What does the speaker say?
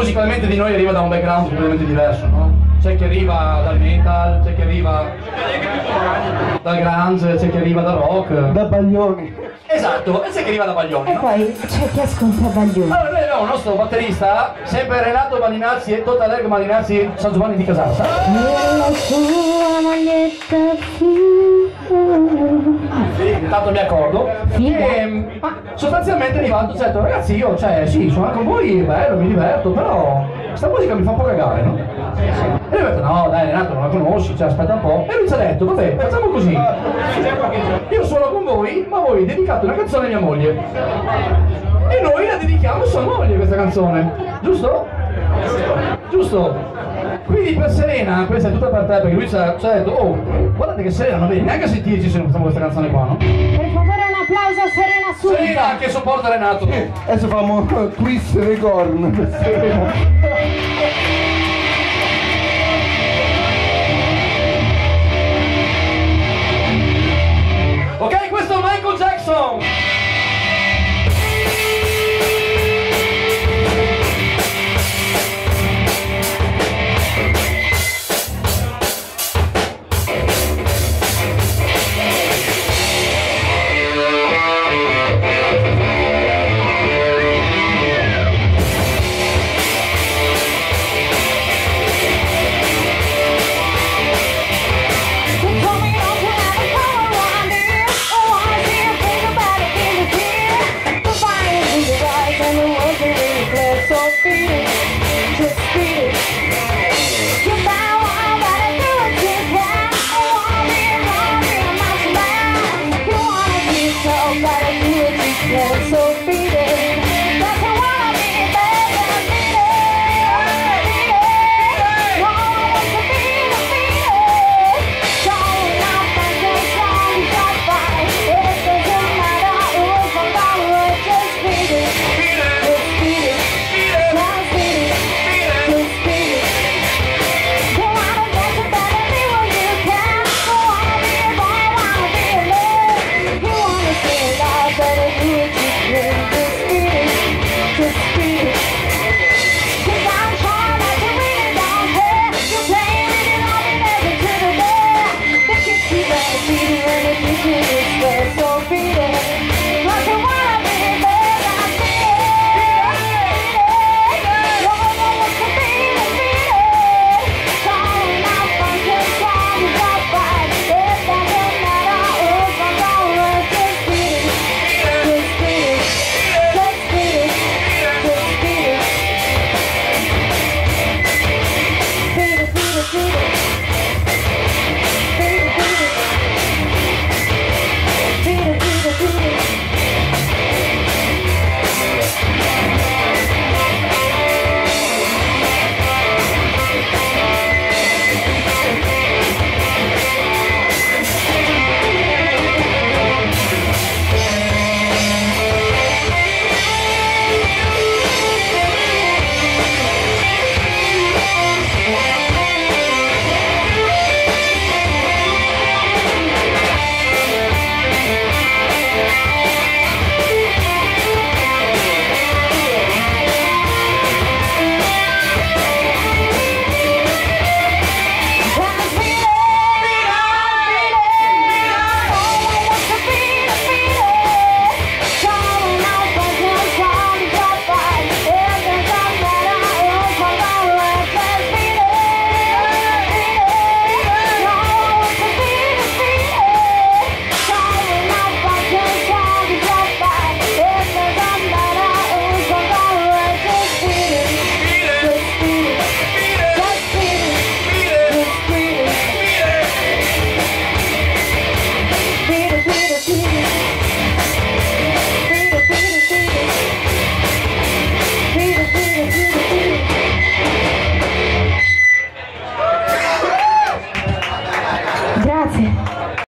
musicalmente di noi arriva da un background completamente diverso, no? C'è chi arriva dal metal, c'è chi arriva dal grunge, c'è chi arriva dal rock. Da Baglioni. Esatto, e c'è chi arriva da Baglioni. E No? poi c'è chi ascolta Baglioni. Allora noi abbiamo il nostro batterista, sempre Renato Malinazzi e Total Erg Malinazzi, San Giovanni di Casalsa. Nella sua maglietta Intanto mi accordo. Figa. E sostanzialmente è arrivato, certo, ragazzi io, cioè sì, suonare con voi è bello, mi diverto, però questa musica mi fa un po' cagare, no? E lui ha detto, no dai Renato, non la conosci, cioè aspetta un po'. E lui ci ha detto, vabbè, facciamo così. Io suono con voi, ma voi dedicate una canzone a mia moglie. E noi la dedichiamo a sua moglie questa canzone, giusto? Giusto? Quindi per Serena, questa è tutta per te, perché lui ci ha detto, oh, guardate che Serena non viene neanche a sentirci se non facciamo questa canzone qua, no? Per favore un applauso a Serena subito. Serena che sopporta Renato. Adesso facciamo twist the corn. Ok, questo è Michael Jackson. So